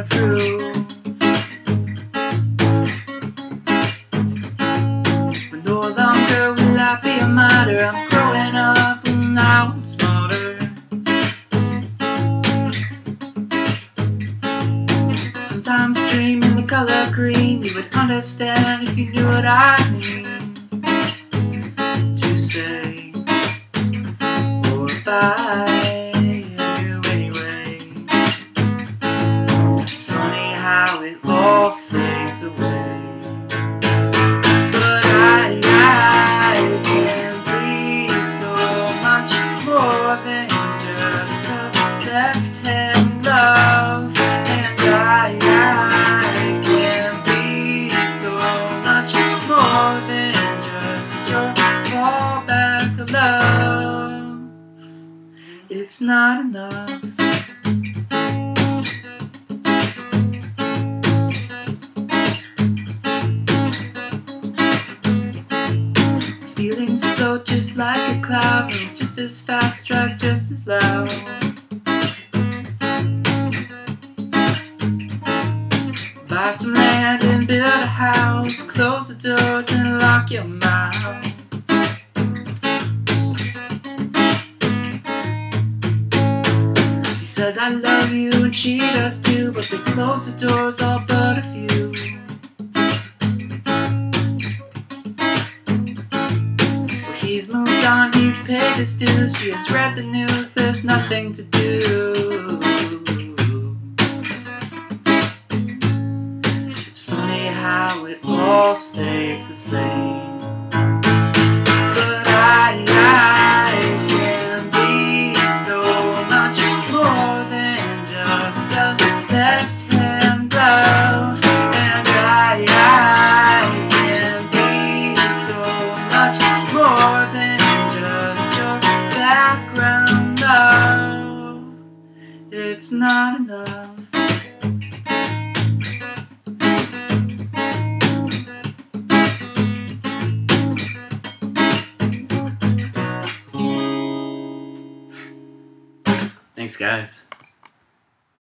wanna prove. But no longer will I be a martyr. I'm growing up and now I'm smarter. Sometimes dream in the color green. You would understand if you knew what I mean to say, or if I knew anyway. It's funny how it all fades away. But I can be so much more than just a left-hand glove. And I can be so much more than just your fallback love. It's not enough. Feelings float just like a cloud, move just as fast, strike just as loud. Buy some land and build a house, close the doors and lock your mouth. He says I love you and she does too, but they close the doors all but a few. Well, he's moved on, he's paid his dues, she has read the news, there's nothing to do. How it all stays the same. But I can be so much more than just a left-hand glove. And I can be so much more than just your background love. It's not enough. Thanks, guys.